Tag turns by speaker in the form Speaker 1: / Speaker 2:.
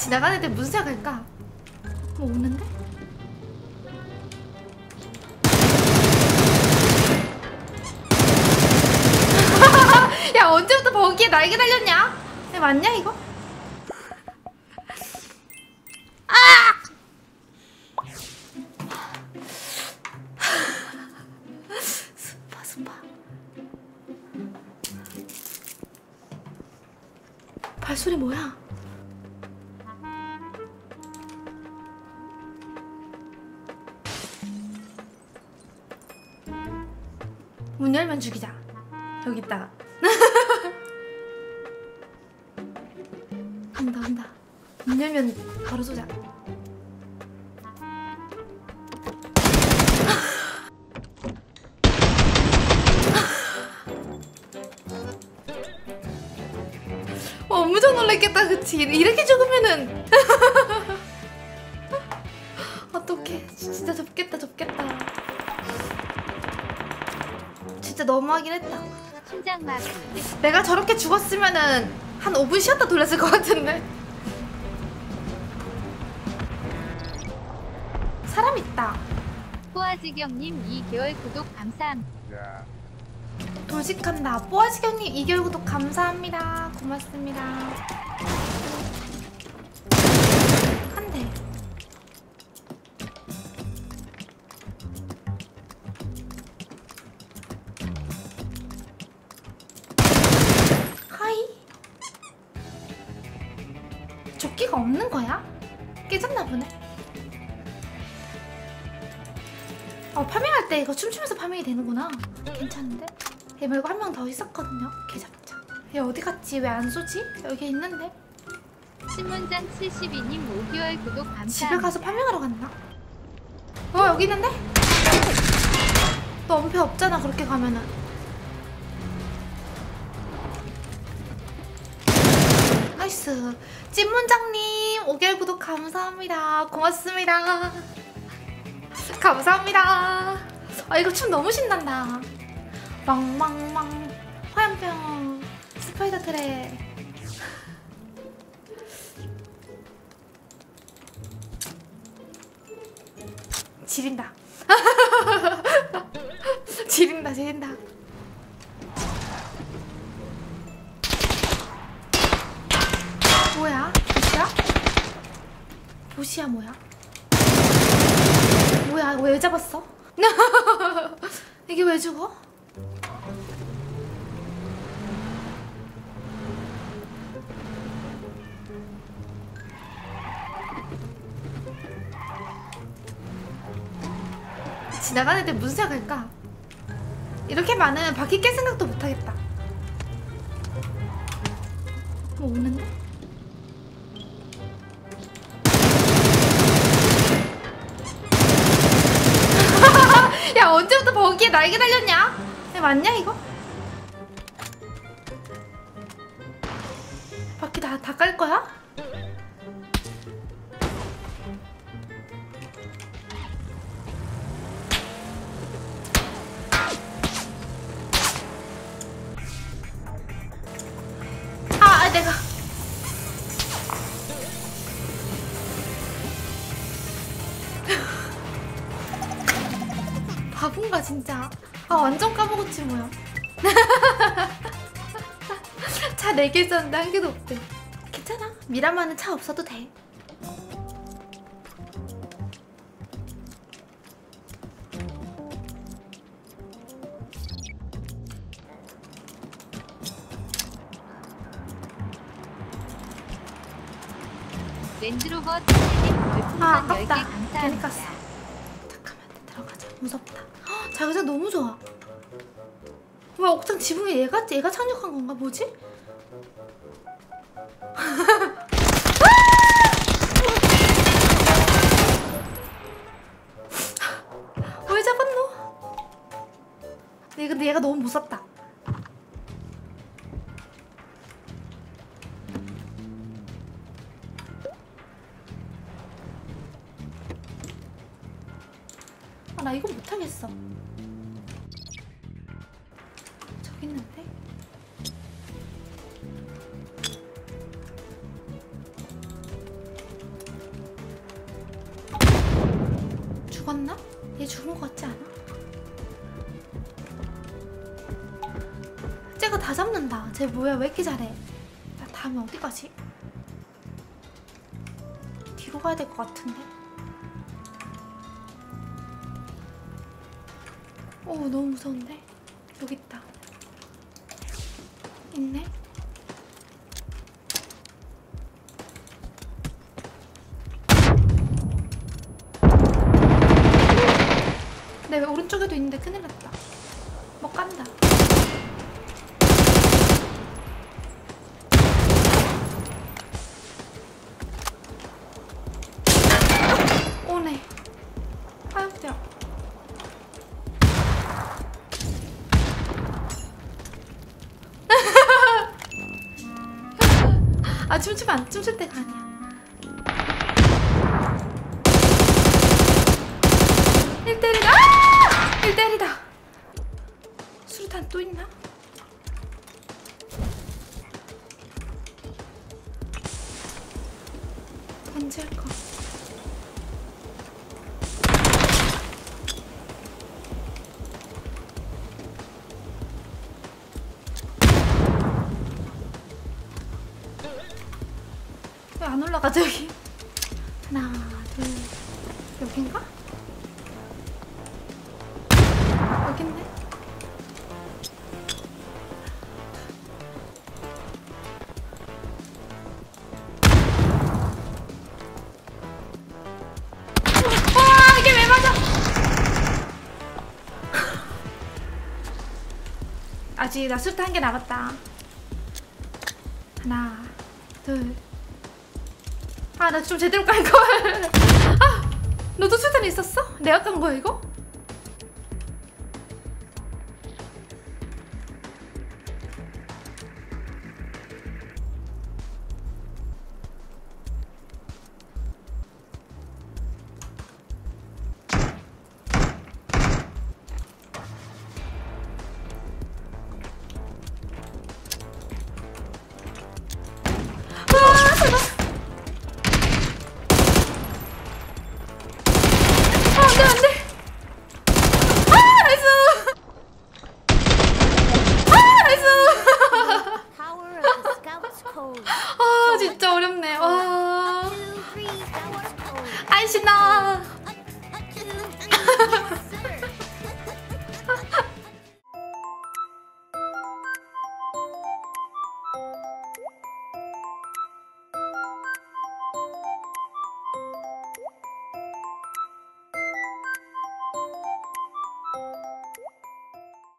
Speaker 1: 지나가는 애들 무슨 생각할까? 뭐 오는데? 야, 언제부터 버기에 날개 달렸냐? 야, 맞냐 이거? 스파 발소리 뭐야? 문 열면 죽이자. 여기 있다가 간다. 문 열면 바로 쏘자. 엄청 놀랬겠다, 그치? 이렇게 죽으면은 어떡해. 진짜 좁겠다. 진짜 너무하긴 했다.
Speaker 2: 심장마비.
Speaker 1: 내가 저렇게 죽었으면은 한 5분 쉬었다 돌렸을 것 같은데. 사람 있다.
Speaker 2: 포아지경님 2개월 구독 감사합니다.
Speaker 1: 돌직한다. 뽀아지경님 2개월 구독 감사합니다. 고맙습니다. 한 대. 하이. 조끼가 없는 거야? 깨졌나 보네. 파밍할 때 이거 춤추면서 파밍이 되는구나. 괜찮은데? 얘 말고 한 명 더 있었거든요. 걔 잡자. 얘 어디 갔지? 왜 안 쏘지? 여기 있는데?
Speaker 2: 신문장 72님 5개월 구독 감사합니다.
Speaker 1: 집에 가서 파밍하러 갔나? 여기 있는데? 너 엄폐 없잖아, 그렇게 가면은. 나이스. 찐문장님 5개월 구독 감사합니다. 고맙습니다. 감사합니다. 이거 춤 너무 신난다. 망망망 화염병 스파이더 트랩. 지린다. 지린다. 뭐야? 보시야 뭐야? 뭐야? 왜 잡았어? 이게 왜 죽어? 지나가는 애들 무슨 생각할까? 이렇게 많으면 바퀴 깰 생각도 못하겠다. 뭐 오는데? 야, 언제부터 버기에 날개 달렸냐? 야, 맞냐 이거? 바퀴 다 깔 거야? 내가 바본가 진짜. 완전 까먹었지 뭐야. 차 4개 있었는데 1개도 없대. 괜찮아. 미라마는 차 없어도 돼.
Speaker 2: 랜드로버 별풍선 10개
Speaker 1: 아깝다.
Speaker 2: 감사합니다.
Speaker 1: 괜히 깠어. 잠깐만, 들어가자. 무섭다. 자기장 너무 좋아. 왜 옥상 지붕에 얘가 착륙한 건가? 뭐지? 왜 잡았노? 근데 얘가 너무 무섭다. 나 이거 못하겠어. 저기 있는데? 죽었나? 얘 죽은 거 같지 않아? 쟤가 다 잡는다. 쟤 뭐야 왜 이렇게 잘해? 나 다음에 어디 가지? 뒤로 가야 될 것 같은데. 오 너무 무서운데? 여기 있다. 있네? 내 오른쪽에도 있는데 큰일 났다. 뭐 깐다. 오네. 하얀뼈. 아 춤추면 안 춤출 때가 아니야. 1대1이다. 아! 1대1이다. 수류탄 또 있나? 언제 할까? 왜 안 올라가죠 여기? 하나 둘 여긴가? 여긴데? 와 이게 왜 맞아? 아직 나 수류탄 한 개 남았다. 하나 둘. 아 나 좀 제대로 깔걸. 아 너도 수류탄 있었어? 내가 깐 거야 이거? 아 진짜 어렵네. 와. 아이 신나.